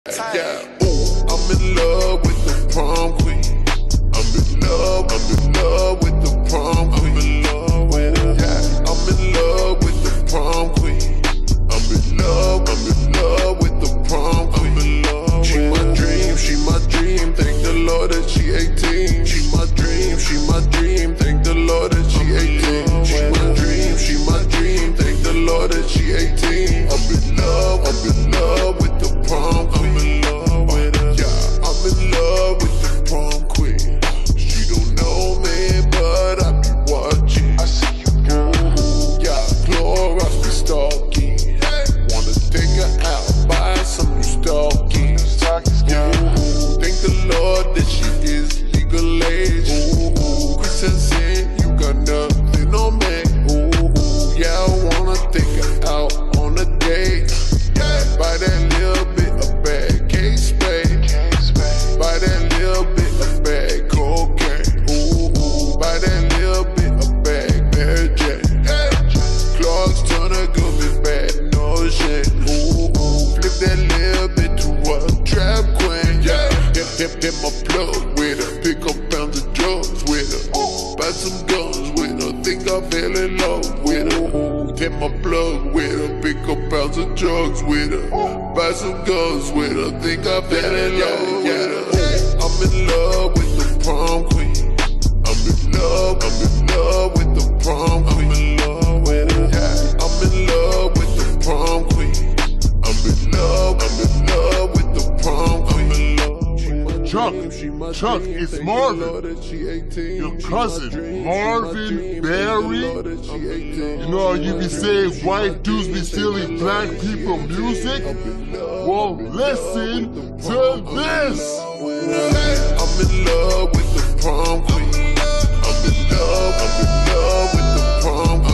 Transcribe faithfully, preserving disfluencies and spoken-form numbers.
Yeah, ooh, I'm in love with the prom queen. I'm in love, I'm in love with the prom queen. I'm in love with her. Yeah, I'm in love with the prom queen. I'm in love, I'm in love with the prom queen. I'm in love. She my dream, she my dream. Thank the Lord that she eighteen. She my dream, she my dream. Thank the Lord that she eighteen. She my dream, she my dream. Thank the Lord that she eighteen. I'm in love, I'm in love with the prom queen. I'm in love with her. Yeah, I'm in love with the prom queen. She don't know me, but I be watching. I see you, girl. Ooh, yeah, kloroxxx be stalking. Hey. Wanna take her out, buy some new stockings. Ooh, thank the Lord that she is legal age. Ooh, Christian said you got nothing on me. Ooh, yeah, I wanna take her out on a date. Yeah, buy that little bit of bad case spade. Buy that little bit of bad cocaine. Ooh, buy that little bit of bad Mary Jane. Hey. Clocks turn a good bit bad, no shit. Ooh, flip that little bit to a trap queen. Yeah, hit, hit, hit my plug with her. Pick up pounds of drugs with her. Buy some guns with her. Think I fell in love with her. Hit my plug with her. Pick up pounds of drugs with her. Buy some guns with her. Think I fell in love with her. Ooh, I'm in love with the prom queen. I'm in love, I'm in love with the prom queen. I'm in love with her. Yeah, I'm in love with the prom queen. I'm in love, I'm in love with the prom queen. I'm in love. Chuck, Chuck, it's Marvin, your cousin, Marvin Berry. You know how you be saying white dudes be stealing black people music? Well, listen to this. I'm in love with the prom queen. I'm in love, I'm in love with the prom queen.